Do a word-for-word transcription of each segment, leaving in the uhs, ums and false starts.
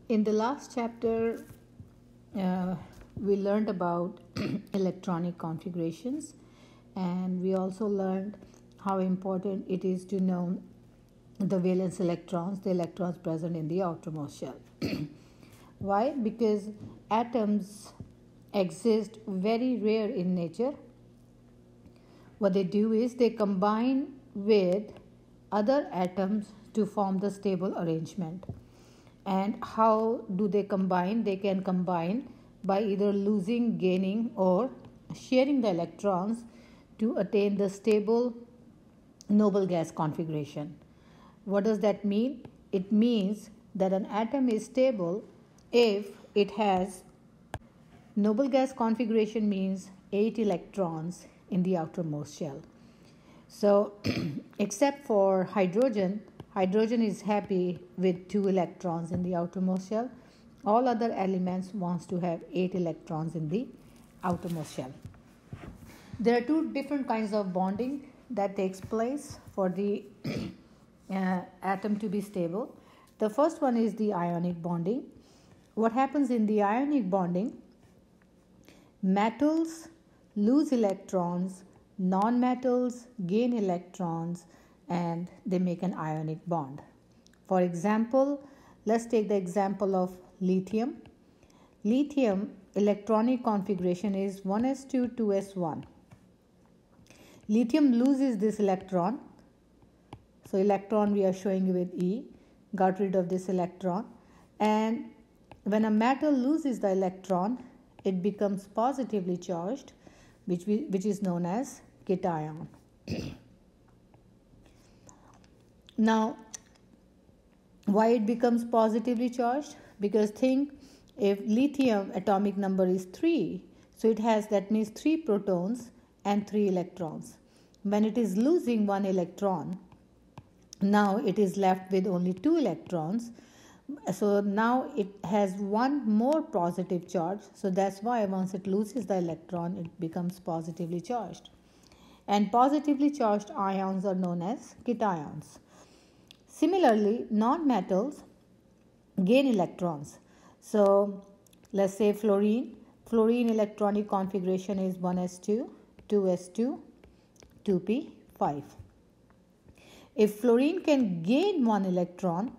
In the last chapter, uh, we learned about electronic configurations, and we also learned how important it is to know the valence electrons, the electrons present in the outermost shell. Why? Because atoms exist very rare in nature. What they do is they combine with other atoms to form the stable arrangement. And how do they combine? They can combine by either losing, gaining, or sharing the electrons to attain the stable noble gas configuration. What does that mean? It means that an atom is stable if it has noble gas configuration, means eight electrons in the outermost shell. So, except for hydrogen, hydrogen is happy with two electrons in the outermost shell. All other elements wants to have eight electrons in the outermost shell. There are two different kinds of bonding that takes place for the uh, atom to be stable. The first one is the ionic bonding. What happens in the ionic bonding? Metals lose electrons, non-metals gain electrons, and they make an ionic bond. For example, let's take the example of lithium. Lithium electronic configuration is one s two, two s one. Lithium loses this electron. So electron we are showing with E, got rid of this electron. And when a metal loses the electron, it becomes positively charged, which, we, which is known as cation. Now, why it becomes positively charged? Because think, if lithium atomic number is three, so it has, that means three protons and three electrons. When it is losing one electron, now it is left with only two electrons. So now it has one more positive charge. So that's why once it loses the electron, it becomes positively charged. And positively charged ions are known as cations. Similarly, non-metals gain electrons. So let's say fluorine. Fluorine electronic configuration is one s two, two s two, two p five. If fluorine can gain one electron,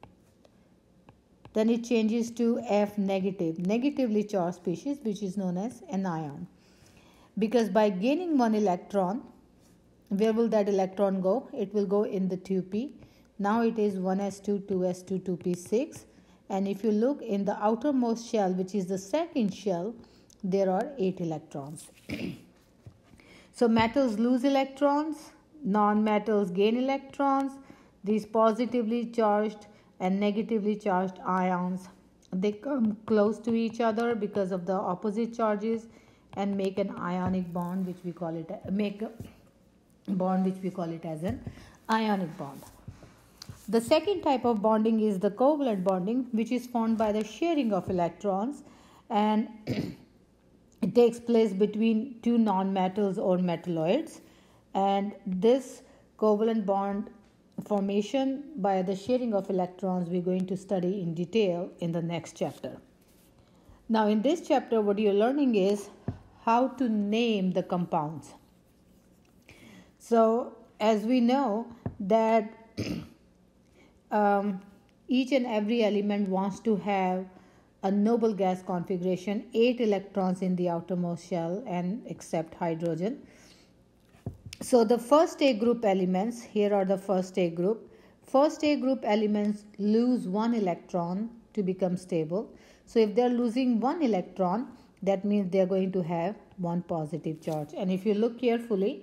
then it changes to F negative, negatively charged species, which is known as anion. Because by gaining one electron, where will that electron go? It will go in the two p. Now it is one s two, two s two, two p six. And if you look in the outermost shell, which is the second shell, there are eight electrons. So metals lose electrons, non-metals gain electrons. These positively charged and negatively charged ions, they come close to each other because of the opposite charges and make an ionic bond, which we call it, make a bond which we call it as an ionic bond. The second type of bonding is the covalent bonding, which is formed by the sharing of electrons, and it takes place between two non-metals or metalloids. And this covalent bond formation by the sharing of electrons we're going to study in detail in the next chapter. Now in this chapter, what you're learning is how to name the compounds. So as we know that um, each and every element wants to have a noble gas configuration, eight electrons in the outermost shell and except hydrogen. So the first A group elements, here are the first A group. First A group elements lose one electron to become stable. So if they're losing one electron, that means they're going to have one positive charge. And if you look carefully,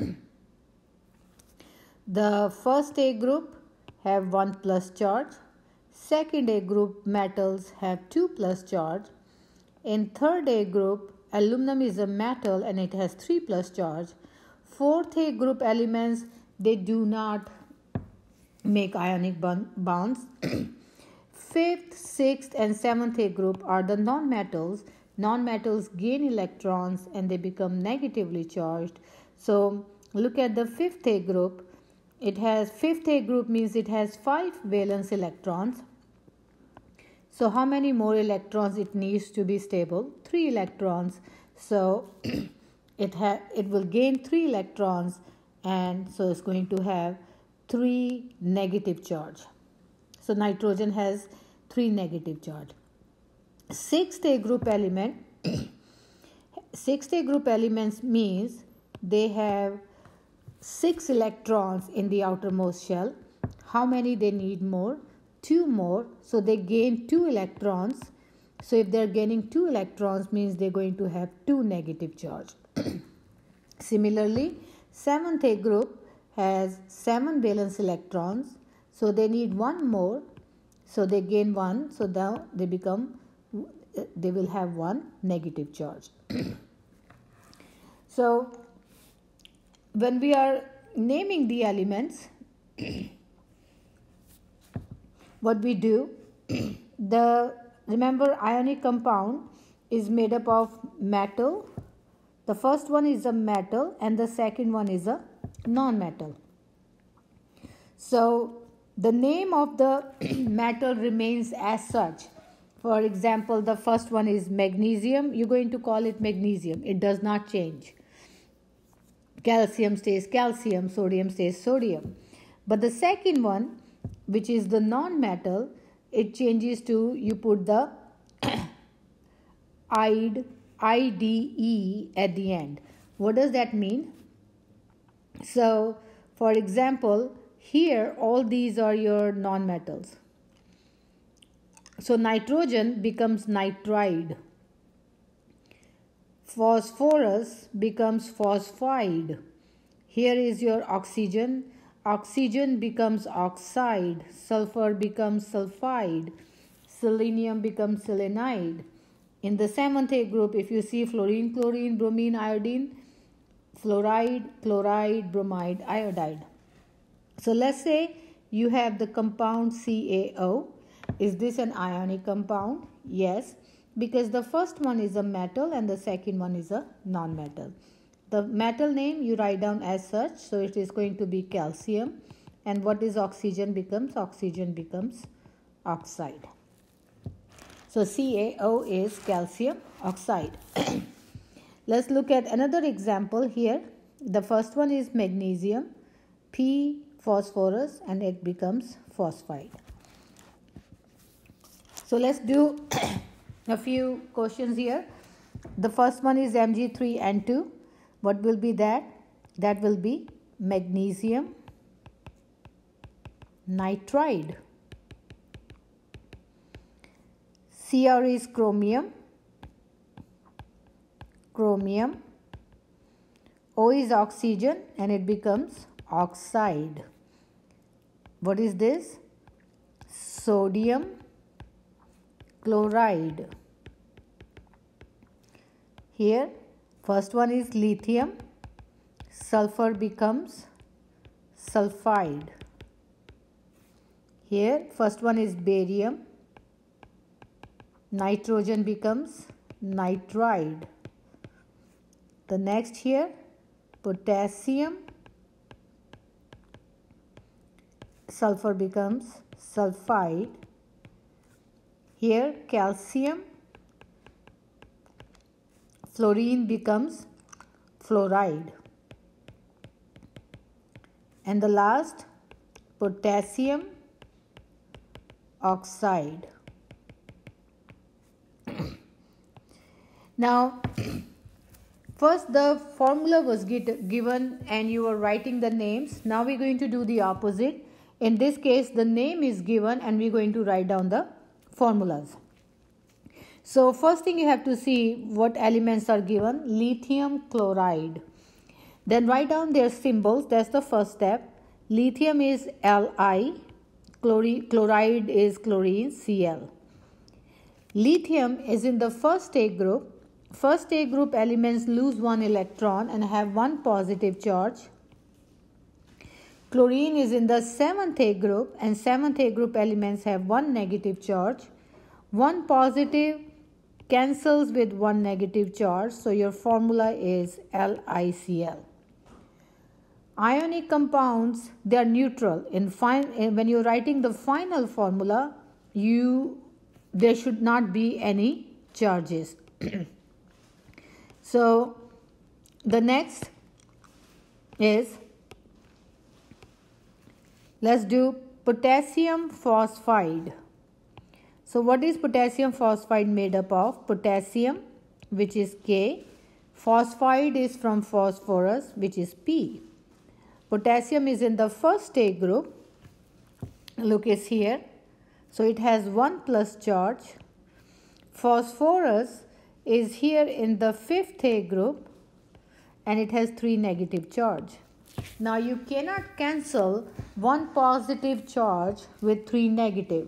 the first A group have one plus charge. Second A group metals have two plus charge. In third A group, aluminum is a metal and it has three plus charge. Fourth A group elements, they do not make ionic bonds. Fifth, sixth and seventh A group are the non-metals. Non-metals gain electrons and they become negatively charged. So look at the fifth A group. It has, fifth A group means it has five valence electrons. So how many more electrons it needs to be stable? Three electrons. So it ha it will gain three electrons, and so it's going to have three negative charge. So nitrogen has three negative charge. Sixth A group element. Sixth A group elements means they have six electrons in the outermost shell. How many they need more? Two more. So they gain two electrons. So if they're gaining two electrons, means they're going to have two negative charge. Similarly, seventh A group has seven valence electrons. So they need one more. So they gain one. So now they become, they will have one negative charge. So when we are naming the elements, what we do, the remember ionic compound is made up of metal. The first one is a metal and the second one is a non-metal. So the name of the metal remains as such. For example, the first one is magnesium. You're going to call it magnesium. It does not change. Calcium stays calcium, sodium stays sodium. But the second one, which is the non-metal, it changes to, you put the ide, I D E at the end. What does that mean? So, for example, here all these are your non-metals. So nitrogen becomes nitride. Phosphorus becomes phosphide. Here is your oxygen. Oxygen becomes oxide. Sulfur becomes sulfide. Selenium becomes selenide. In the seventh A group, if you see fluorine, chlorine, bromine, iodine, fluoride, chloride, bromide, iodide. So let's say you have the compound C A O. Is this an ionic compound? Yes, because the first one is a metal and the second one is a non-metal. The metal name you write down as such, so it is going to be calcium. And what is oxygen becomes? Oxygen becomes oxide. So C A O is calcium oxide. Let's look at another example here. The first one is magnesium, P phosphorus, and it becomes phosphide. So let's do a few questions here. The first one is M G three N two. What will be that? That will be magnesium nitride. C R is chromium. Chromium. O is oxygen and it becomes oxide. What is this? Sodium chloride. Here, first one is lithium. Sulfur becomes sulfide. Here, first one is barium. Nitrogen becomes nitride. The next here, potassium. Sulfur becomes sulfide. Here, calcium. Fluorine becomes fluoride. And the last, potassium oxide. Now, first the formula was get, given and you were writing the names. Now we're going to do the opposite. In this case, the name is given and we're going to write down the formulas. So first thing you have to see what elements are given. Lithium chloride. Then write down their symbols. That's the first step. Lithium is Li. Chloride is chlorine, Cl. Lithium is in the first A group. First A group elements lose one electron and have one positive charge. Chlorine is in the seventh A group and seventh A group elements have one negative charge. One positive cancels with one negative charge, so your formula is LiCl. Ionic compounds, they are neutral. In fine, when you're writing the final formula, you there should not be any charges. So the next is, let's do potassium phosphide. So what is potassium phosphide made up of? Potassium, which is K. Phosphide is from phosphorus, which is P. Potassium is in the first A group. Look, it's here. So it has one plus charge. Phosphorus is here in the fifth A group and it has three negative charge. Now you cannot cancel one positive charge with three negative.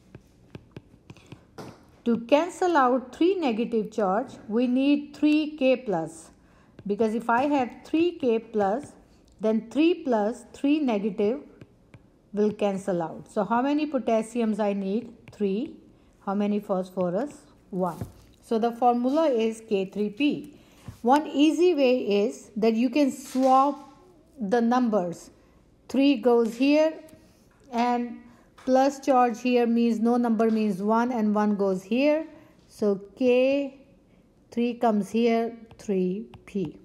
To cancel out three negative charge, we need three K plus, because if I have three K plus, then three plus three negative will cancel out. So how many potassiums I need? three. How many phosphorus? one. So the formula is K three P. One easy way is that you can swap the numbers. three goes here and plus charge here means no number means one, and one goes here. So K three comes here, three P.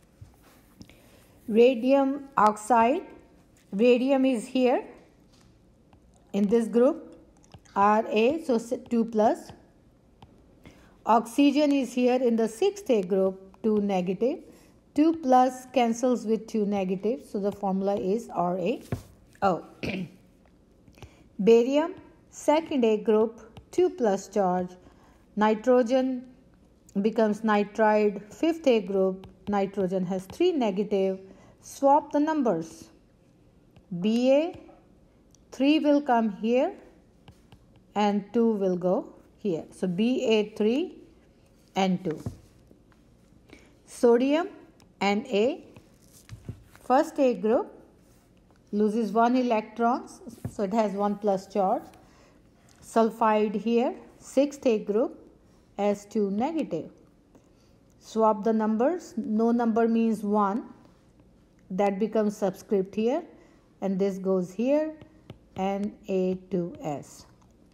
Radium oxide. Radium is here in this group, R A, so two plus. Oxygen is here in the sixth A group, two negative. two plus cancels with two negative, so the formula is R A O. Barium, second A group, two plus charge. Nitrogen becomes nitride, fifth A group. Nitrogen has three negative. Swap the numbers. B A, three will come here and two will go here. So B A three and two. Sodium, N A, first A group, loses one electron, so it has one plus charge. Sulfide here, sixth A group, S two negative. Swap the numbers. No number means one. That becomes subscript here, and this goes here, N A two S.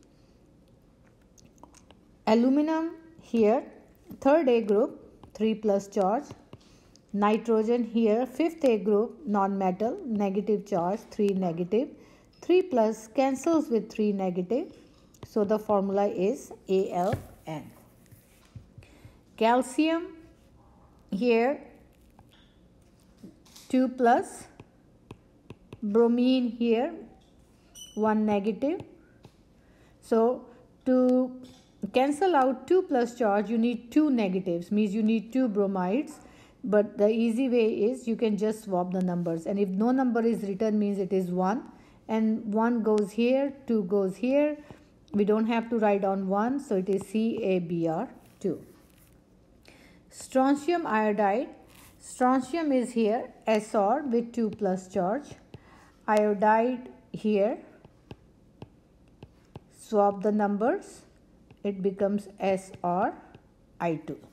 Aluminum here, third A group, three plus charge. Nitrogen here, fifth A group, non-metal, negative charge, three negative. three plus cancels with three negative, so the formula is A L N. Calcium here, two plus. Bromine here, one negative. So to cancel out two plus charge, you need two negatives, means you need two bromides. But the easy way is you can just swap the numbers, and if no number is written means it is one, and one goes here, two goes here. We don't have to write on one, so it is C A B R two. Strontium iodide. Strontium is here, S R with two plus charge. Iodide here. Swap the numbers. It becomes S R I two.